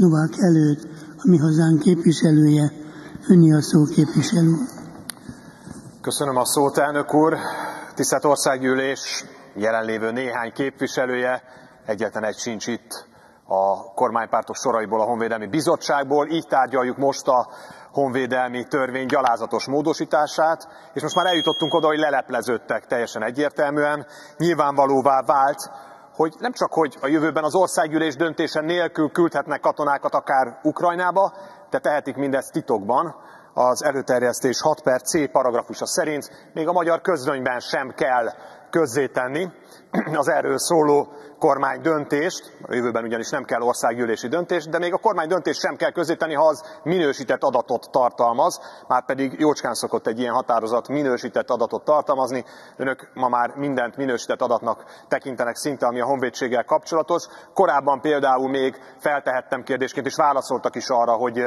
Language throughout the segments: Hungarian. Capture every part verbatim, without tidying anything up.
szlovák előtt, a mi hazánk képviselője, önni a szó, képviselő. Köszönöm a szót, elnök úr. Tisztelt Országgyűlés jelenlévő néhány képviselője, egyetlen egy sincs itt a kormánypártok soraiból, a Honvédelmi Bizottságból. Így tárgyaljuk most a honvédelmi törvény gyalázatos módosítását, és most már eljutottunk oda, hogy lelepleződtek teljesen egyértelműen. Nyilvánvalóvá vált, hogy nem csak, hogy a jövőben az Országgyűlés döntése nélkül küldhetnek katonákat akár Ukrajnába, de tehetik mindezt titokban. Az előterjesztés hat per C paragrafusa szerint még a magyar közlönyben sem kell közzétenni az erről szóló kormány döntést, a jövőben ugyanis nem kell országgyűlési döntés, de még a kormány döntést sem kell közzétenni, ha az minősített adatot tartalmaz, márpedig jócskán szokott egy ilyen határozat minősített adatot tartalmazni. Önök ma már mindent minősített adatnak tekintenek szinte, ami a honvédséggel kapcsolatos. Korábban például még feltehettem kérdésként, és válaszoltak is arra, hogy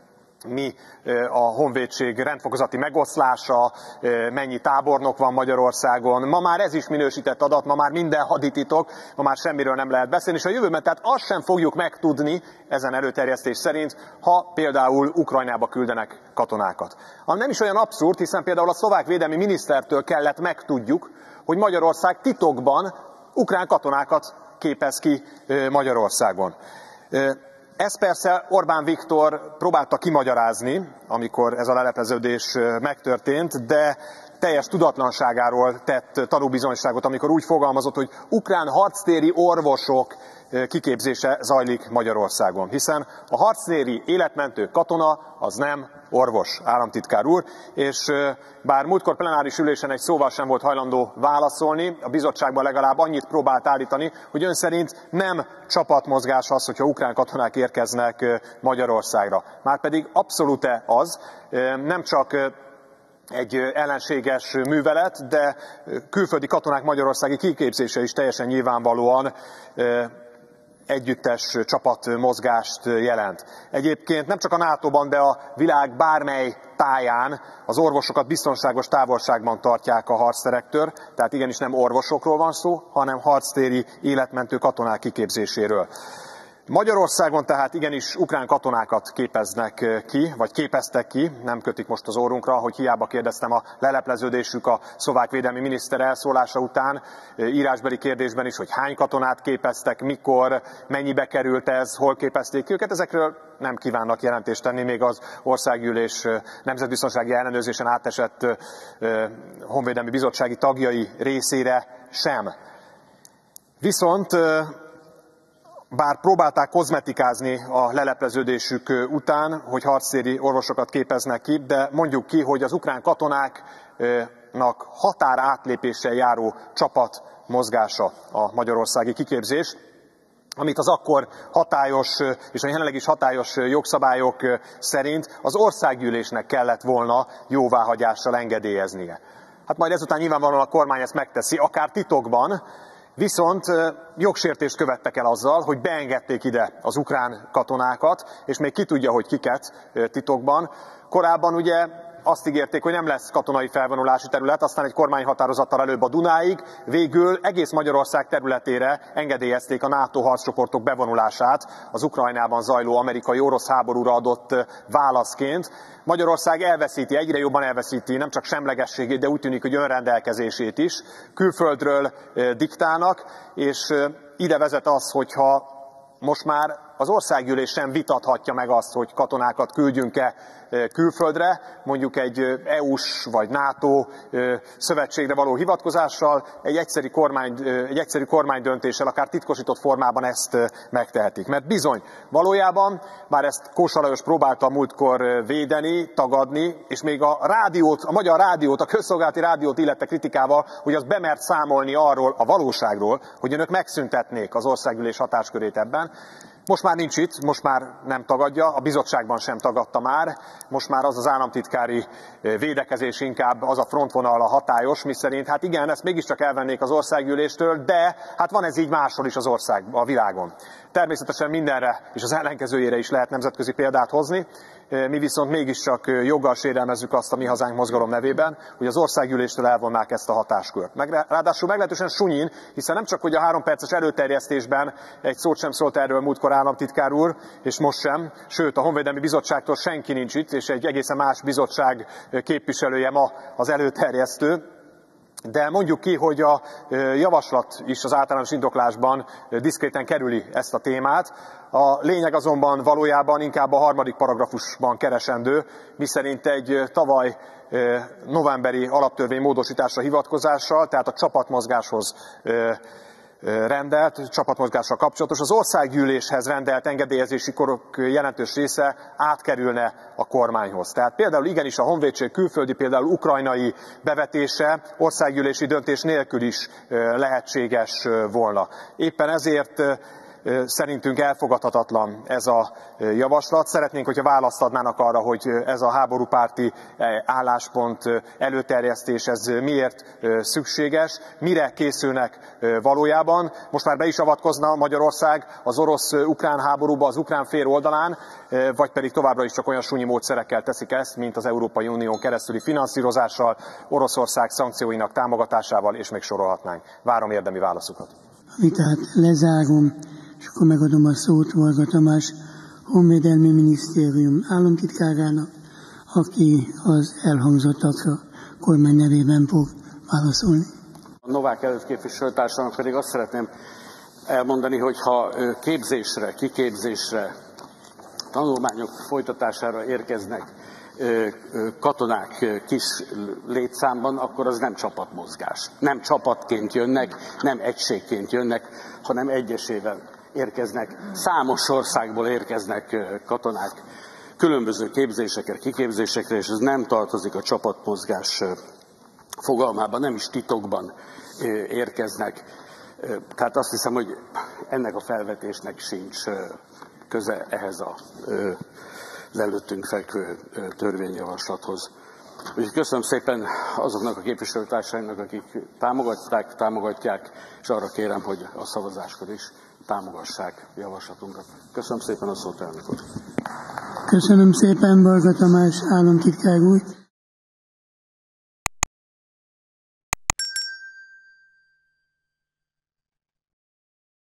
mi a honvédség rendfokozati megoszlása, mennyi tábornok van Magyarországon. Ma már ez is minősített adat, ma már minden hadititok, ma már semmiről nem lehet beszélni, és a jövőben tehát azt sem fogjuk megtudni ezen előterjesztés szerint, ha például Ukrajnába küldenek katonákat. Ami nem is olyan abszurd, hiszen például a szlovák védelmi minisztertől kellett megtudjuk, hogy Magyarország titokban ukrán katonákat képez ki Magyarországon. Ezt persze Orbán Viktor próbálta kimagyarázni, amikor ez a lelepleződés megtörtént, de teljes tudatlanságáról tett tanúbizonyságot, amikor úgy fogalmazott, hogy ukrán harctéri orvosok kiképzése zajlik Magyarországon. Hiszen a harctéri életmentő katona az nem orvos, államtitkár úr, és bár múltkor plenáris ülésen egy szóval sem volt hajlandó válaszolni, a bizottságban legalább annyit próbált állítani, hogy ön szerint nem csapatmozgás az, hogyha ukrán katonák érkeznek Magyarországra. Márpedig abszolút az, nem csak egy ellenséges művelet, de külföldi katonák magyarországi kiképzése is teljesen nyilvánvalóan együttes csapatmozgást jelent. Egyébként nem csak a nátóban, de a világ bármely táján az orvosokat biztonságos távolságban tartják a harcterektől, tehát igenis nem orvosokról van szó, hanem harctéri életmentő katonák kiképzéséről. Magyarországon tehát igenis ukrán katonákat képeznek ki, vagy képeztek ki, nem kötik most az orrunkra, hogy hiába kérdeztem a lelepleződésük a szlovák védelmi miniszter elszólása után, írásbeli kérdésben is, hogy hány katonát képeztek, mikor, mennyibe került ez, hol képezték ki őket, ezekről nem kívánnak jelentést tenni, még az Országgyűlés nemzetbiztonsági ellenőrzésen átesett honvédelmi bizottsági tagjai részére sem. Viszont bár próbálták kozmetikázni a lelepleződésük után, hogy harctéri orvosokat képeznek ki, de mondjuk ki, hogy az ukrán katonáknak határátlépéssel járó csapat mozgása a magyarországi kiképzés, amit az akkor hatályos és a jelenleg is hatályos jogszabályok szerint az Országgyűlésnek kellett volna jóváhagyással engedélyeznie. Hát majd ezután nyilvánvalóan a kormány ezt megteszi, akár titokban, viszont jogsértést követtek el azzal, hogy beengedték ide az ukrán katonákat, és még ki tudja, hogy kiket titokban. Korábban ugye azt ígérték, hogy nem lesz katonai felvonulási terület, aztán egy kormányhatározattal előbb a Dunáig, végül egész Magyarország területére engedélyezték a NATO harccsoportok bevonulását az Ukrajnában zajló amerikai-orosz háborúra adott válaszként. Magyarország elveszíti, egyre jobban elveszíti nem csak semlegességét, de úgy tűnik, hogy önrendelkezését is. Külföldről diktálnak, és ide vezet az, hogyha most már az Országgyűlés sem vitathatja meg azt, hogy katonákat küldjünk-e külföldre, mondjuk egy é u-s vagy NATO szövetségre való hivatkozással, egy egyszerű, kormány, egy egyszerű kormánydöntéssel, akár titkosított formában ezt megtehetik. Mert bizony, valójában, már ezt Kósa Lajos próbálta múltkor védeni, tagadni, és még a rádiót, a magyar rádiót, a közszolgálati rádiót illette kritikával, hogy az bemert számolni arról a valóságról, hogy önök megszüntetnék az Országgyűlés hatáskörét ebben. Most már nincs itt, most már nem tagadja, a bizottságban sem tagadta már, most már az az államtitkári védekezés inkább az a frontvonal a hatályos, miszerint hát igen, ezt mégiscsak elvennék az Országgyűléstől, de hát van ez így máshol is az ország, a világon. Természetesen mindenre és az ellenkezőjére is lehet nemzetközi példát hozni. mi viszont mégiscsak joggal sérelmezzük azt a Mi Hazánk mozgalom nevében, hogy az országgyűléstől elvonnák ezt a hatáskört. Meg, ráadásul meglehetősen sunyin, hiszen nem csak hogy a három perces előterjesztésben egy szót sem szólt erről múltkor államtitkár úr, és most sem, sőt a Honvédelmi Bizottságtól senki nincs itt, és egy egészen más bizottság képviselője ma az előterjesztő. De mondjuk ki, hogy a javaslat is az általános indoklásban diszkréten kerüli ezt a témát. A lényeg azonban valójában inkább a harmadik paragrafusban keresendő, miszerint egy tavaly novemberi alaptörvény módosításra hivatkozással, tehát a csapatmozgáshoz rendelt, csapatmozgással kapcsolatos, az országgyűléshez rendelt engedélyezési korok jelentős része átkerülne a kormányhoz. Tehát például igenis a honvédség külföldi, például ukrajnai bevetése országgyűlési döntés nélkül is lehetséges volna. Éppen ezért szerintünk elfogadhatatlan ez a javaslat. Szeretnénk, hogyha választ adnának arra, hogy ez a háborúpárti álláspont előterjesztés, ez miért szükséges, mire készülnek valójában. Most már be is avatkozna Magyarország az orosz-ukrán háborúba az ukrán fél oldalán, vagy pedig továbbra is csak olyan súnyi módszerekkel teszik ezt, mint az Európai Unión keresztüli finanszírozással, Oroszország szankcióinak támogatásával, és még sorolhatnánk. Várom érdemi válaszukat. A vitát lezárom, és akkor megadom a szót Varga Tamás Honvédelmi Minisztérium államtitkárának, aki az elhangzottakra kormány nevében fog válaszolni. A Novák előtt képviselőtársának pedig azt szeretném elmondani, hogy ha képzésre, kiképzésre, tanulmányok folytatására érkeznek katonák kis létszámban, akkor az nem csapatmozgás. Nem csapatként jönnek, nem egységként jönnek, hanem egyesével érkeznek. Számos országból érkeznek katonák különböző képzésekre, kiképzésekre, és ez nem tartozik a csapatmozgás fogalmába, nem is titokban érkeznek. Tehát azt hiszem, hogy ennek a felvetésnek sincs köze ehhez a az előttünk fekvő törvényjavaslathoz. Úgyhogy köszönöm szépen azoknak a képviselőtársaimnak, akik támogatták, támogatják, és arra kérem, hogy a szavazáskor is támogassák javaslatunkat. Köszönöm szépen a szót, elnök úr. Köszönöm szépen, Varga Tamás államtitkár úr.